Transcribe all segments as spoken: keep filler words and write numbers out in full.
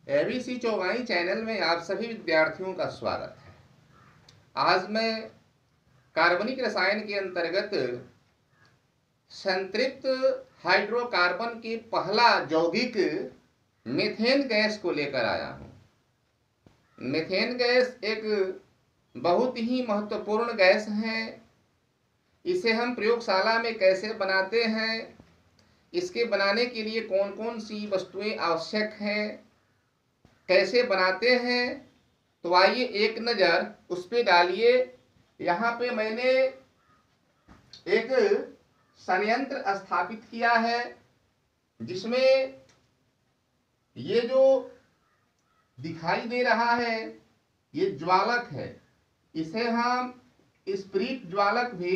ABC चौगाई channel में आप सभी विद्यार्थियों का स्वागत है। आज मैं कार्बनिक रसायन के अंतर्गत संतृप्त हाइड्रोकार्बन के पहला यौगिक मीथेन गैस को लेकर आया हूँ। मीथेन गैस एक बहुत ही महत्वपूर्ण गैस है। इसे हम प्रयोगशाला में कैसे बनाते हैं, इसके बनाने के लिए कौन कौन सी वस्तुएं आवश्यक हैं, कैसे बनाते हैं, तो आइए एक नज़र उस पर डालिए। यहाँ पे मैंने एक संयंत्र स्थापित किया है जिसमें ये जो दिखाई दे रहा है ये ज्वालक है। इसे हम स्पिरिट ज्वालक भी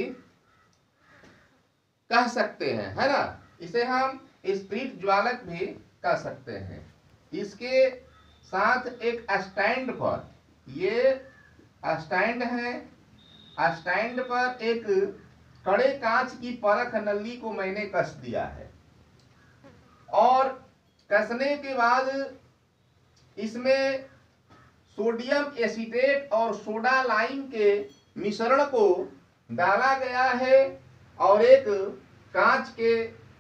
कह सकते हैं, है ना। इसे हम स्पिरिट ज्वालक भी कह सकते हैं। इसके साथ एक स्टैंड पर, ये स्टैंड है, स्टैंड पर एक कड़े कांच की परख नली को मैंने कस दिया है और कसने के बाद इसमें सोडियम एसीटेट और सोडा लाइम के मिश्रण को डाला गया है और एक कांच के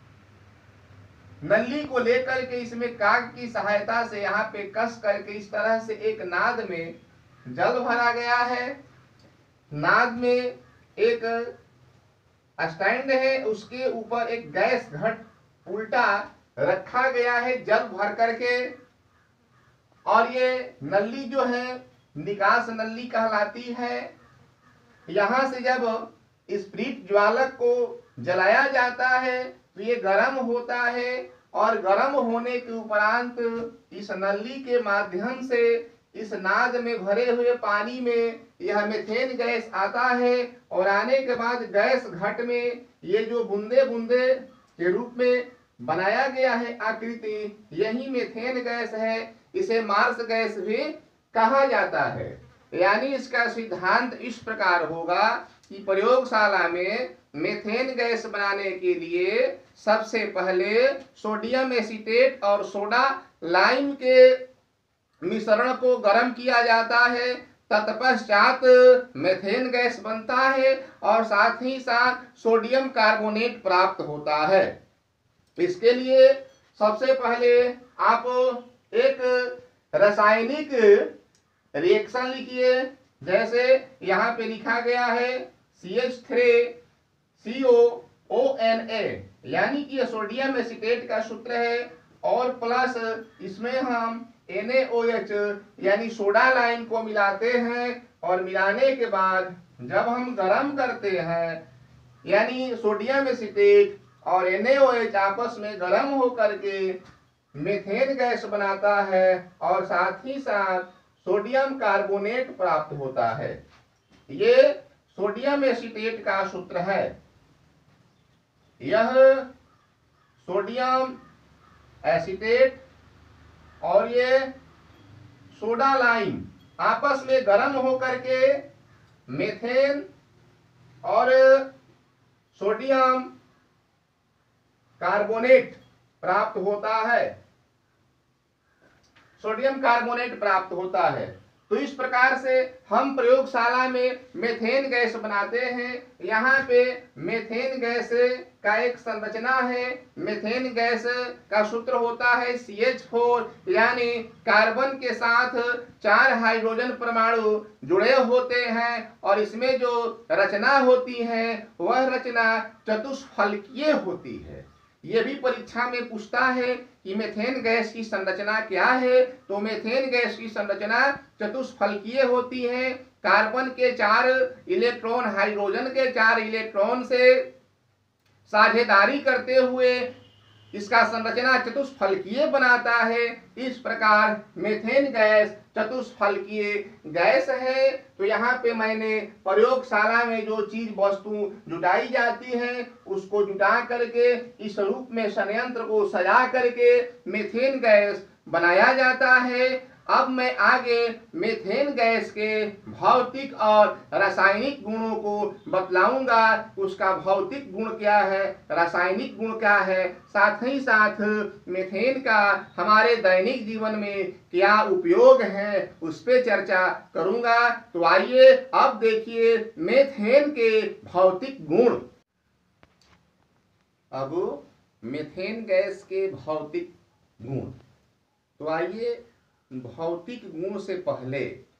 नली को लेकर के इसमें काग की सहायता से यहाँ पे कस करके इस तरह से एक नाद में जल भरा गया है। नाद में एक स्टैंड है, उसके ऊपर एक गैस घट उल्टा रखा गया है जल भर करके, और ये नली जो है निकास नली कहलाती है। यहाँ से जब स्पिरिट ज्वालक को जलाया जाता है तो ये गर्म होता है और गर्म होने के उपरांत इस नली के माध्यम से इस नाद में भरे हुए पानी में यह मीथेन गैस आता है और आने के बाद गैस घट में ये जो बूंदे बूंदे के रूप में बनाया गया है आकृति, यही मीथेन गैस है। इसे मार्स गैस भी कहा जाता है। यानी इसका सिद्धांत इस प्रकार होगा कि प्रयोगशाला में मीथेन गैस बनाने के लिए सबसे पहले सोडियम एसीटेट और सोडा लाइम के मिश्रण को गर्म किया जाता है, तत्पश्चात मीथेन गैस बनता है और साथ ही साथ सोडियम कार्बोनेट प्राप्त होता है। इसके लिए सबसे पहले आप एक रासायनिक रिएक्शन लिखिए। जैसे यहाँ पे लिखा गया है C H three C O O N A, यानी कि सोडियम एसीटेट का सूत्र है और प्लस इसमें हम एन ए ओ एच यानी सोडा लाइम को मिलाते हैं और मिलाने के बाद जब हम गर्म करते हैं यानी सोडियम एसीटेट और एन ए ओ एच आपस में गर्म होकर के मीथेन गैस बनाता है और साथ ही साथ सोडियम कार्बोनेट प्राप्त होता है। ये सोडियम एसीटेट का सूत्र है। यह सोडियम एसीटेट और ये सोडा लाइम आपस में गर्म होकर के मीथेन और सोडियम कार्बोनेट प्राप्त होता है, सोडियम कार्बोनेट प्राप्त होता है। तो इस प्रकार से हम प्रयोगशाला में मीथेन गैस बनाते हैं। यहाँ पे मीथेन गैस का एक संरचना है। मीथेन गैस का सूत्र होता है सी एच फोर, यानी कार्बन के साथ चार हाइड्रोजन परमाणु जुड़े होते हैं और इसमें जो रचना होती है वह रचना चतुष्फलकीय होती है। ये भी परीक्षा में पूछता है कि मीथेन गैस की संरचना क्या है, तो मीथेन गैस की संरचना चतुष्फलकीय होती है। कार्बन के चार इलेक्ट्रॉन हाइड्रोजन के चार इलेक्ट्रॉन से साझेदारी करते हुए इसका संरचना चतुष्फलकीय बनाता है। इस प्रकार मीथेन गैस चतुष्फलकीय गैस है। तो यहाँ पे मैंने प्रयोगशाला में जो चीज वस्तु जुटाई जाती है उसको जुटा करके इस रूप में संयंत्र को सजा करके मीथेन गैस बनाया जाता है। अब मैं आगे मीथेन गैस के भौतिक और रासायनिक गुणों को बतलाऊंगा। उसका भौतिक गुण क्या है, रासायनिक गुण क्या है, साथ ही साथ मीथेन का हमारे दैनिक जीवन में क्या उपयोग है, उस पर चर्चा करूंगा। तो आइए अब देखिए मीथेन के भौतिक गुण। अब मीथेन गैस के भौतिक गुण, तो आइए भौतिक गुण से पहले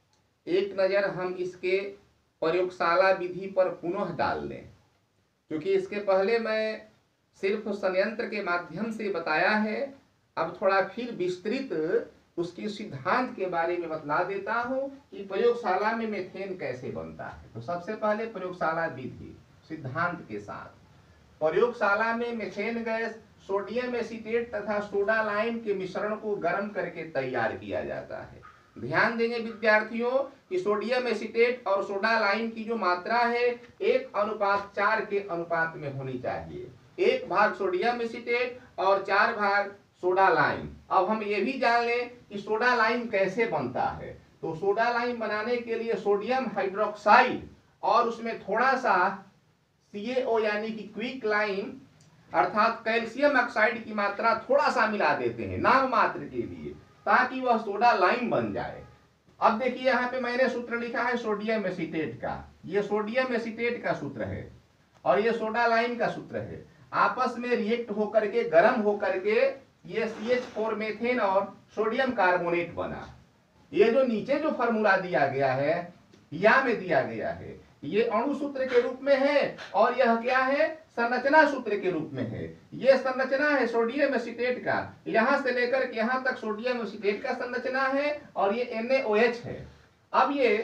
एक नज़र हम इसके प्रयोगशाला विधि पर पुनः डाल लें, क्योंकि इसके पहले मैं सिर्फ संयंत्र के माध्यम से बताया है। अब थोड़ा फिर विस्तृत उसके सिद्धांत के बारे में बतला देता हूं कि प्रयोगशाला में मीथेन कैसे बनता है। तो सबसे पहले प्रयोगशाला विधि सिद्धांत के साथ, प्रयोगशाला में मीथेन गैस सोडियम एसीटेट तथा सोडा लाइम के मिश्रण को गर्म करके तैयार किया जाता है। ध्यान देंगे विद्यार्थियों कि सोडियम एसीटेट और सोडा लाइम की जो मात्रा है एक अनुपात चार के अनुपात में होनी चाहिए। एक भाग सोडियम एसीटेट और चार भाग सोडा लाइम। अब हम ये भी जान लें कि सोडा लाइम कैसे बनता है। तो सोडा लाइम बनाने के लिए सोडियम हाइड्रोक्साइड और उसमें थोड़ा सा सी ए ओ यानी कि क्विक लाइम अर्थात कैल्शियम ऑक्साइड की मात्रा थोड़ा सा मिला देते हैं नाम मात्र के लिए, ताकि वह सोडा लाइम बन जाए। अब देखिए यहाँ पे मैंने सूत्र लिखा है सोडियम एसीटेट का, ये सोडियम एसीटेट का सूत्र है और ये सोडा लाइम का सूत्र है। आपस में रिएक्ट होकर के गर्म होकर के ये सी एच फोर मेथेन और सोडियम कार्बोनेट बना। ये जो नीचे जो फॉर्मूला दिया गया है या में दिया गया है, ये अणु सूत्र के रूप में है और यह क्या है, संरचना सूत्र के रूप में है। ये संरचना है सोडियम एसीटेट का, यहां से लेकर के यहां तक सोडियम एसीटेट का संरचना है और ये एन ए ओ एच है। अब ये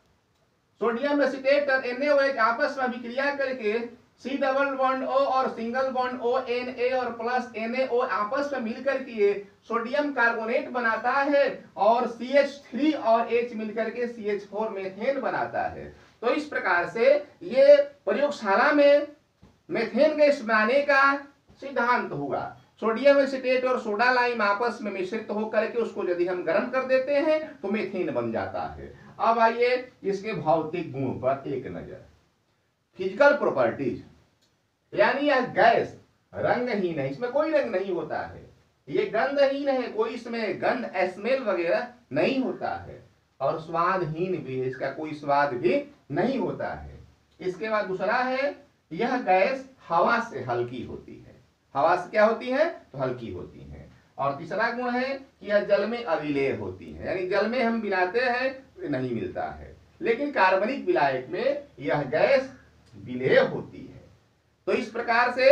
सोडियम एसीटेट और एन ए ओ एच आपस में अभिक्रिया करके सी डबल बॉन्ड ओ और single bond O N A और प्लस एन ए ओ आपस में मिलकर के सोडियम कार्बोनेट बनाता है और सी एच थ्री और H मिलकर के सी एच फोर मेथेन बनाता है। तो इस प्रकार से ये प्रयोगशाला में मेथेन गैस बनाने का सिद्धांत हुआ। सोडियम एसीटेट और सोडा लाइम आपस में मिश्रित होकर के उसको यदि हम गर्म कर देते हैं तो मेथेन बन जाता है। अब आइए इसके भौतिक गुण पर एक नजर। फिजिकल प्रॉपर्टीज, यानी यह गैस रंगहीन है, इसमें कोई रंग नहीं होता है, ये गंधहीन है, कोई इसमें गंध स्मेल वगैरह नहीं होता है और स्वादहीन भी है, इसका कोई स्वाद भी नहीं होता है। इसके बाद दूसरा है, यह गैस हवा से हल्की होती है। हवा से क्या होती है, तो हल्की होती है। और तीसरा गुण है कि यह जल में अविलेय होती है, यानी जल में हम मिलाते हैं तो नहीं मिलता है, लेकिन कार्बनिक विलायक में यह गैस विलेय होती है। तो इस प्रकार से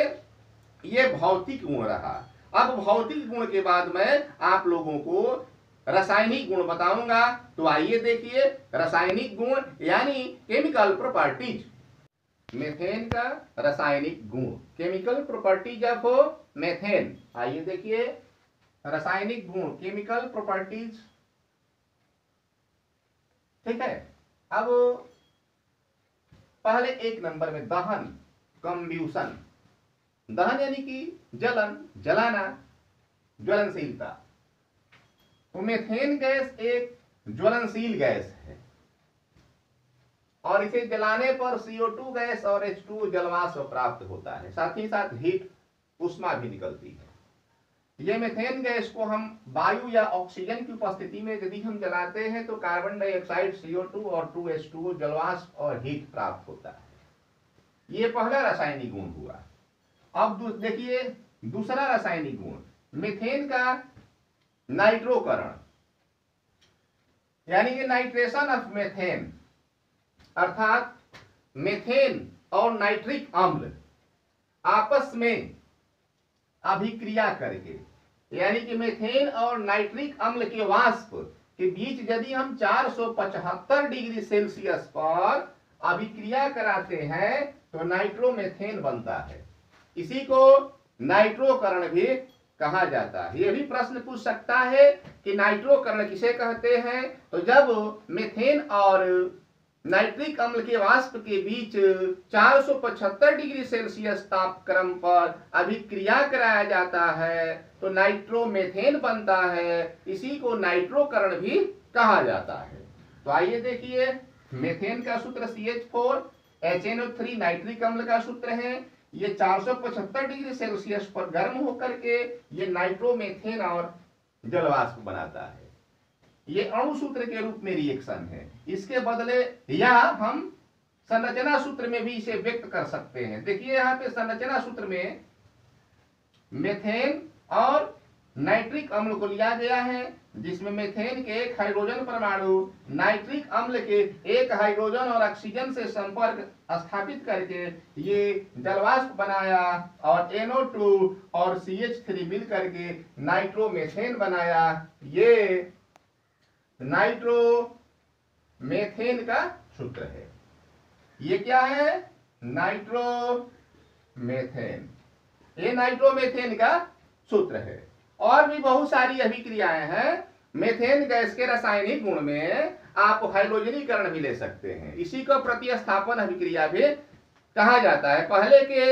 यह भौतिक गुण रहा। अब भौतिक गुण के बाद मैं आप लोगों को रासायनिक गुण बताऊंगा। तो आइए देखिए रासायनिक गुण यानी केमिकल प्रॉपर्टीज, मेथेन का रासायनिक गुण, केमिकल प्रॉपर्टीज ऑफ मेथेन। आइए देखिए रासायनिक गुण, केमिकल प्रॉपर्टीज, ठीक है। अब पहले एक नंबर में दहन, कंब्यूशन। दहन यानी कि जलन, जलाना, ज्वलनशीलता। तो मेथेन गैस एक ज्वलनशील गैस है और इसे जलाने पर सी ओ टू गैस और एच टू जलवाष्प प्राप्त होता है, साथ ही साथ हीट, उष्मा भी निकलती है। ये मेथेन गैस को हम वायु या ऑक्सीजन की उपस्थिति में यदि हम जलाते हैं तो carbon dioxide C O two और टू एच टू जलवाष्प और हीट प्राप्त होता है। ये पहला रासायनिक गुण हुआ। अब देखिए दूसरा रासायनिक गुण, मेथेन का नाइट्रोकरण, यानी कि नाइट्रेशन ऑफ मेथेन, अर्थात मेथेन और नाइट्रिक अम्ल आपस में अभिक्रिया करके, यानी कि मेथेन और नाइट्रिक अम्ल के वाष्प के बीच यदि हम चार सौ पचहत्तर डिग्री सेल्सियस पर अभिक्रिया कराते हैं तो नाइट्रोमेथेन बनता है। इसी को नाइट्रोकरण भी कहा जाता है। यह भी प्रश्न पूछ सकता है कि नाइट्रोकरण किसे कहते हैं। तो जब मेथेन और नाइट्रिक अम्ल के वाष्प के बीच चार सौ पचहत्तर डिग्री सेल्सियस तापक्रम पर अभिक्रिया कराया जाता है तो नाइट्रोमेथेन बनता है। इसी को नाइट्रोकरण भी कहा जाता है। तो आइए देखिए, मेथेन का सूत्र C H four H N O three nitric अम्ल का सूत्र है। ये चार सौ पचहत्तर डिग्री सेल्सियस पर गर्म होकर के ये नाइट्रोमेथेन और जलवाष्प बनाता है। ये अणु सूत्र के रूप में रिएक्शन है। इसके बदले या हम संरचना सूत्र में भी इसे व्यक्त कर सकते हैं। देखिए यहाँ पे संरचना सूत्र में मेथेन और नाइट्रिक अम्ल को लिया गया है, जिसमें मेथेन के एक हाइड्रोजन परमाणु नाइट्रिक अम्ल के एक हाइड्रोजन और ऑक्सीजन से संपर्क स्थापित करके ये जलवाष्प बनाया और एन ओ टू और सी एच थ्री मिल करके नाइट्रोमेथेन बनाया। ये नाइट्रोमेथेन का सूत्र है। ये क्या है? नाइट्रोमेथेन। ये नाइट्रोमेथेन का सूत्र है। और भी बहुत सारी अभिक्रियाएं हैं। मेथेन गैस के रासायनिक गुण में आप हाइड्रोजनीकरण भी ले सकते हैं। इसी को प्रतिस्थापन अभिक्रिया भी कहा जाता है। पहले के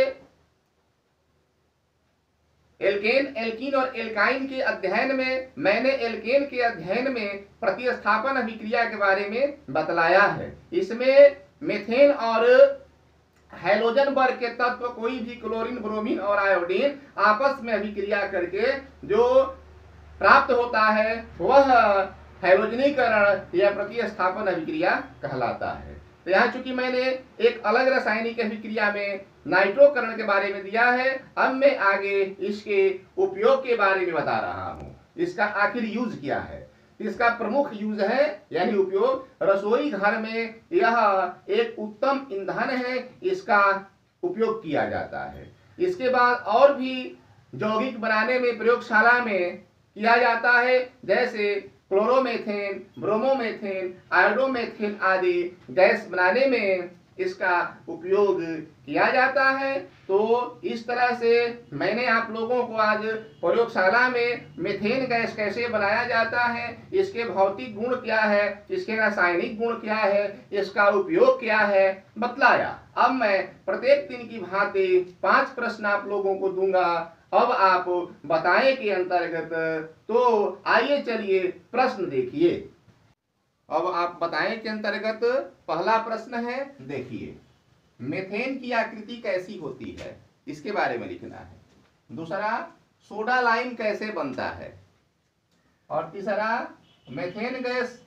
एल्केन, एल्कीन और एल्काइन के अध्ययन में मैंने एल्केन के अध्ययन में प्रतिस्थापन अभिक्रिया के बारे में बतलाया है। इसमें मेथेन और हैलोजन वर्ग के तत्व कोई भी क्लोरीन, ब्रोमीन और आयोडीन आपस में अभिक्रिया करके जो प्राप्त होता है वह हैलोजनीकरण या प्रतिस्थापन अभिक्रिया कहलाता है। तो यहाँ चूंकि मैंने एक अलग रासायनिक अभिक्रिया में नाइट्रोकरण के बारे में दिया है, अब मैं आगे इसके उपयोग के बारे में बता रहा हूँ। इसका आखिर यूज क्या है? इसका प्रमुख यूज है यानी उपयोग, रसोई घर में यह एक उत्तम ईंधन है, इसका उपयोग किया जाता है। इसके बाद और भी यौगिक बनाने में प्रयोगशाला में किया जाता है, जैसे क्लोरोमेथेन, ब्रोमोमेथेन, आयोडोमेथेन आदि गैस बनाने में इसका उपयोग किया जाता है। तो इस तरह से मैंने आप लोगों को आज प्रयोगशाला में मेथेन गैस कैसे बनाया जाता है, इसके भौतिक गुण क्या है, इसके रासायनिक गुण क्या है, इसका उपयोग क्या है, बतलाया। अब मैं प्रत्येक दिन की भांति पांच प्रश्न आप लोगों को दूंगा। अब आप बताएं के अंतर्गत। तो आइए चलिए प्रश्न देखिए। अब आप बताएं के अंतर्गत पहला प्रश्न है, देखिए मेथेन की आकृति कैसी होती है, इसके बारे में लिखना है। दूसरा, सोडा लाइम कैसे बनता है। और तीसरा, मेथेन गैस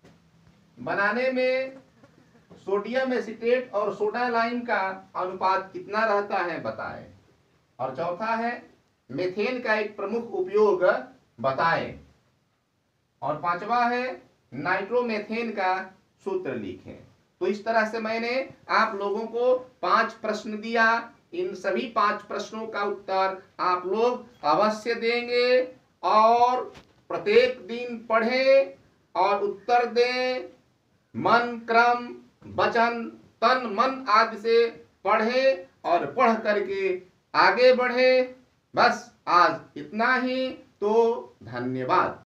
बनाने में सोडियम एसीटेट और सोडा लाइम का अनुपात कितना रहता है, बताएं। और चौथा है, मेथेन का एक प्रमुख उपयोग बताएं। और पांचवा है, नाइट्रोमेथेन का सूत्र लिखें। तो इस तरह से मैंने आप लोगों को पांच प्रश्न दिया। इन सभी पांच प्रश्नों का उत्तर आप लोग अवश्य देंगे और प्रत्येक दिन पढ़ें और उत्तर दें। मन, क्रम, वचन, तन, मन आदि से पढ़ें और पढ़ करके आगे बढ़े। बस आज इतना ही। तो धन्यवाद।